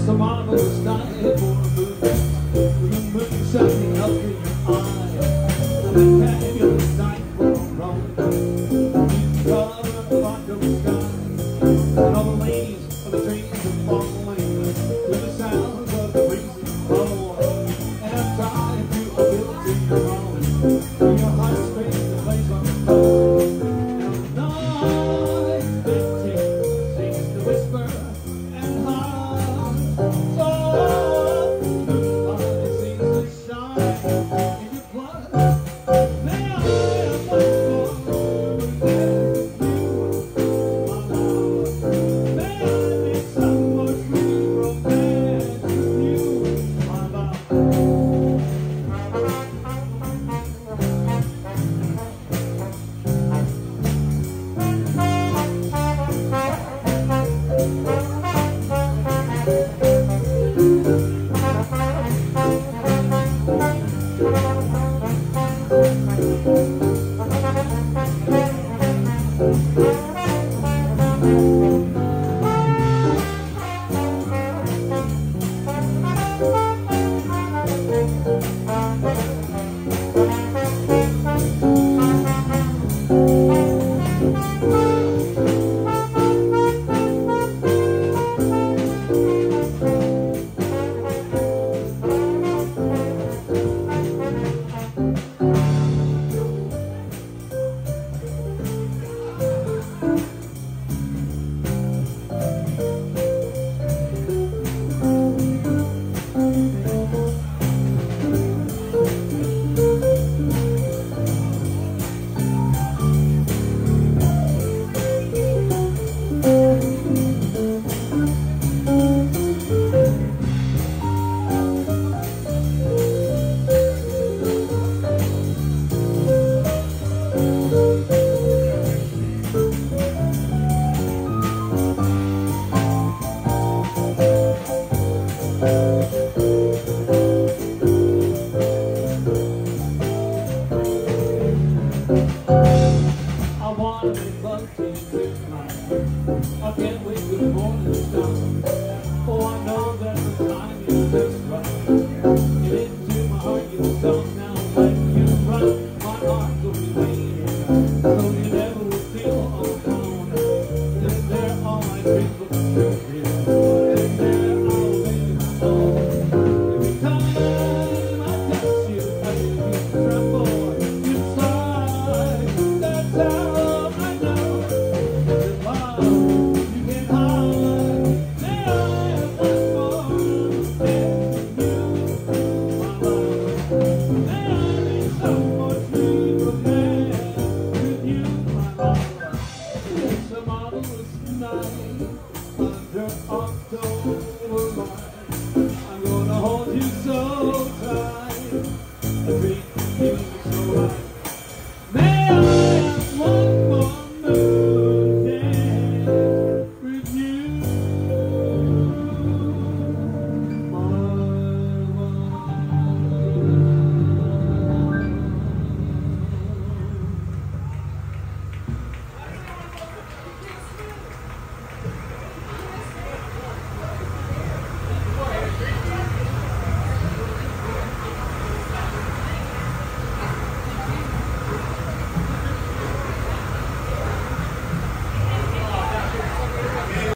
It's a marvelous night for a moon. The moon shining up in your eyes. And a fabulous night for a romance. Color of the bottom sky. And all the leaves of the trees are falling to the sounds of the breezes blowing. And I'm trying to appeal to your home. In your heart space, the place on the floor. And the night that sings to whisper and hum. So moonlight seems to shine in your blood. May I have much more than you, my love. May I make some more sweet romance with you, my love.